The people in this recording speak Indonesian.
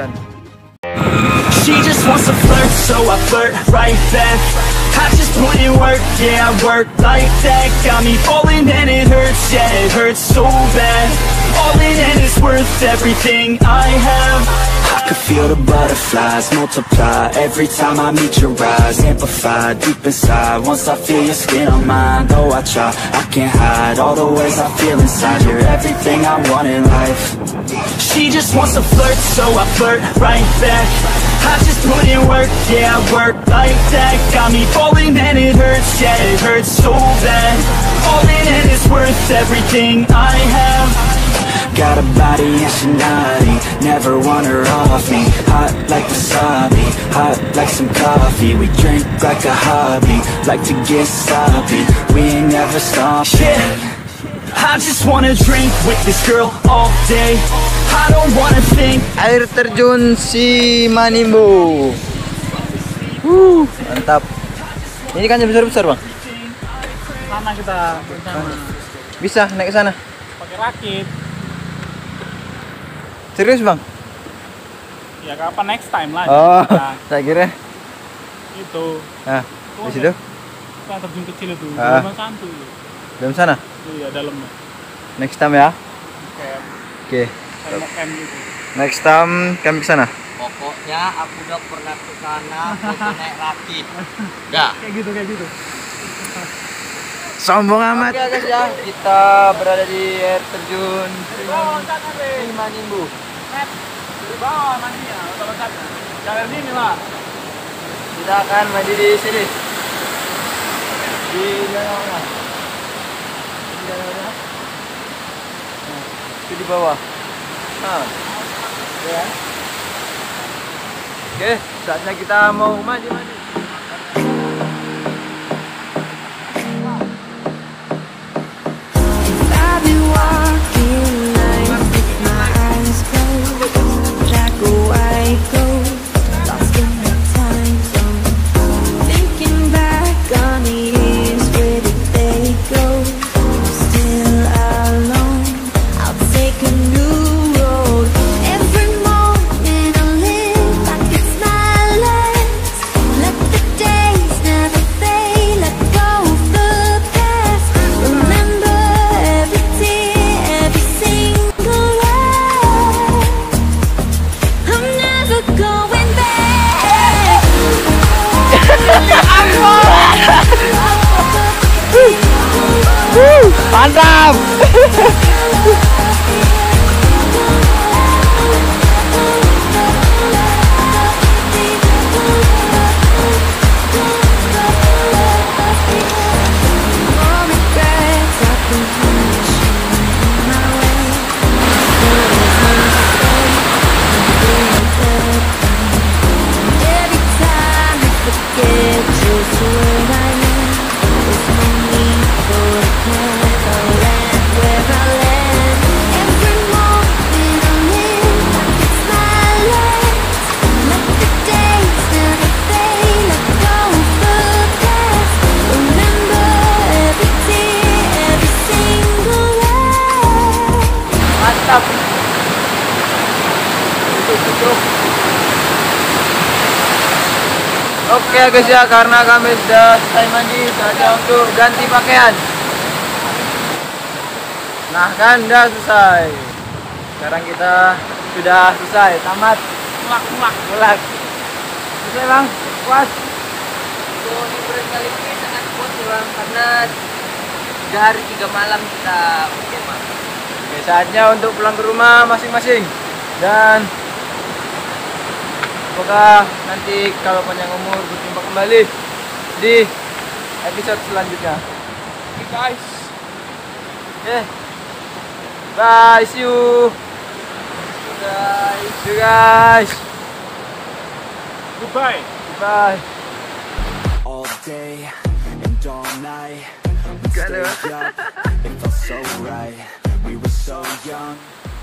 jalan. She just wants to flirt, so I flirt right back. I just put in work, yeah, I work like that. Got me falling and it hurts, yeah, it hurts so bad. All in and it's worth everything I have. I could feel the butterflies multiply every time I meet your eyes. Amplified deep inside, once I feel your skin on mine. Though I try, I can't hide all the ways I feel inside. You're everything I want in life. She just wants to flirt, so I flirt right back. I just put in work, yeah, I work like that. Got me falling and it hurts, yeah, it hurts so bad. All in and it's worth everything I have. Got a body and she naughty, never want her off me. Hot like wasabi, hot like some coffee. We drink like a hobby, like to get sloppy. We ain't never stopping. I just wanna drink with this girl all day. I don't wanna think. Air terjun Simanimbo. Mantap. Ini kan besar-besar, Bang. Sana kita bersama. Bisa naik ke sana? Pakai rakit. Serius, Bang? Ya kapan next time lah. Oh, nah, saya kira itu. nah, di situ. Kan terjun kecil itu, Ah. dalam santu. Dalam sana? Iya, dalamnya. Next time ya. Kayak Oke. camp gitu. Next time kami ke sana. Pokoknya aku udah pernah ke sana foto naik rakit. Dah. Kayak gitu. Sombong amat. Oke guys ya, kita berada di air terjun Simanimbo. Di bawah mandinya, loncat-loncatnya. Jangan sini lah. Kita akan mandi di sini. Di danau. Di danau. Itu di bawah. Nah. Ya. Oke, saatnya kita mau mandi. Mantap. Oke guys ya, karena kami sudah selesai mandi, saatnya untuk ganti pakaian. Nah kan udah selesai. Sekarang kita sudah selesai, tamat. Mulak. Selesai Bang, puas. Untuk liburan kali ini sangat puas ya Bang, karena 3 hari 3 malam kita berkemah. Oke, saatnya untuk pulang ke rumah masing-masing. Dan semoga nanti kalau panjang umur berjumpa kembali di episode selanjutnya. Oke guys. Oke. Bye, see you. See you guys. Goodbye. Bye. All day and all night we stayed up. It felt so right. We were so young.